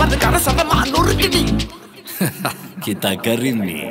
sama negara sama manur gini. Kita garim nih.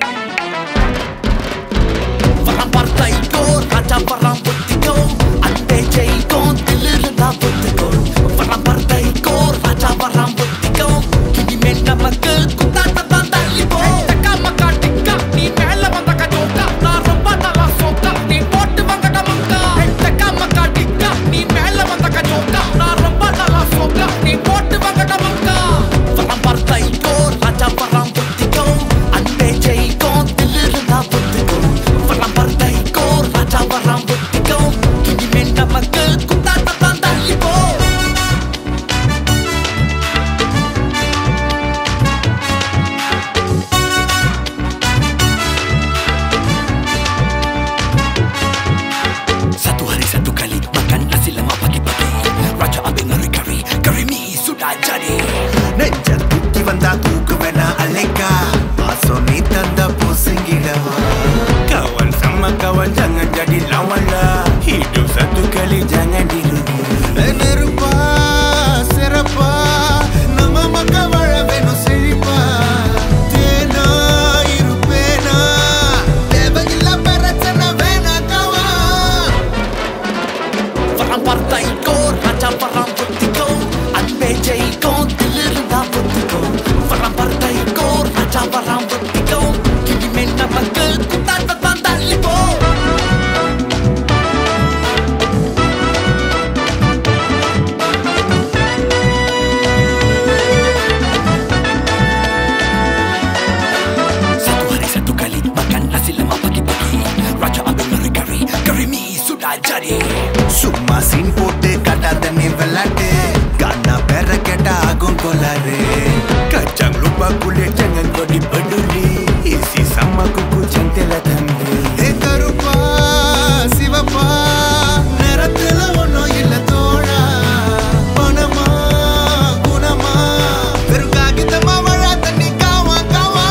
Perang partai ko, raja perang putih ko, ante jai ko, dilir na putih ko. Perang partai ko, raja perang putih ko, kini mena makal kuta tanda libo. Taka maka tika, ni mela vanda ka joka, na romba nala soka, ni vote vangada manka. Taka maka tika, ni mela vanda ka joka, na romba nala soka, ni vote vangada manka. Perang partai ko, raja perang putih ko, ante jai ko, dilir na putih ko. Perang partai ko, raja perang putih ko, kini mena makal kuta tanda libo. Satu hari satu kali makan nasi lemak pagi-pagi, raja ambil ngeri-ngeri, kari mie sudah jadi. நெஞ்ச தூக்கி வந்தா தூக்குவேனா அலைக்கா ஆசோனி தந்த பூசிங்கிடவா kawan sama kawan jangan jadi lawan lah hidup satu kali jangan dirugi நெருப்பா சிறப்பா நம்ம மக்க வாழ வேணும் செழிப்பா தேனா இருப்பேனா தேவையில்ல பிரச்சனை வேணா காவா Perang partai ko, raja perang putih ko, ante jai ko, dilir na putih ko. Perang partai ko, raja perang putih ko, kini mena makal kuta tanda libo. Satu hari satu kali makan nasi lemak pagi-pagi, raja ambil ngeri-ngeri, kari mie sudah jadi. சும்மா scene போட்டு காட்டாத நீ விளையாட்டு கானா பேர கேட்டா ஆகும் கோளாறு kacang lupa kulit jangan kau dipeduli isi sama kuku centela தம்பி ஏ கருப்பா சிவப்பா நேரத்துல ஒன்னும் இல்ல தோழா பணமா குணமா வெறும் காகிதமா வாழா தண்ணி காவா காவா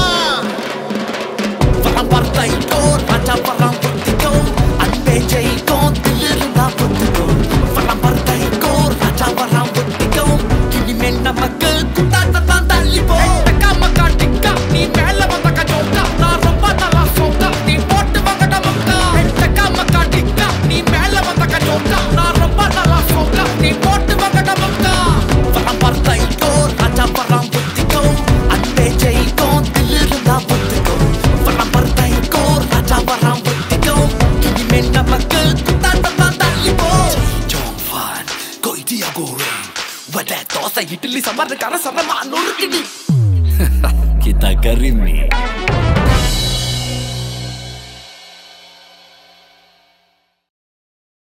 Perang partai ko, raja perang putih ko, ante jai ko, dilir na putih ko. Perang partai ko, raja perang putih ko, kini mena makal kuta tanda libo. Taka maka tika, ni mela vanda ka joka, na romba nala soka, ni vote vangada manka. Taka maka tika, ni mela vanda ka joka, na romba nala soka, ni vote vangada manka. Perang partai ko, raja perang putih ko, ante jai ko, dilir na putih ko. Perang partai ko, raja perang putih ko, kini mena makal kuta tanda libo. Jong fan, koi dia goreng, wadah dosa idli samar negara sama manur gini. Kita garim nih.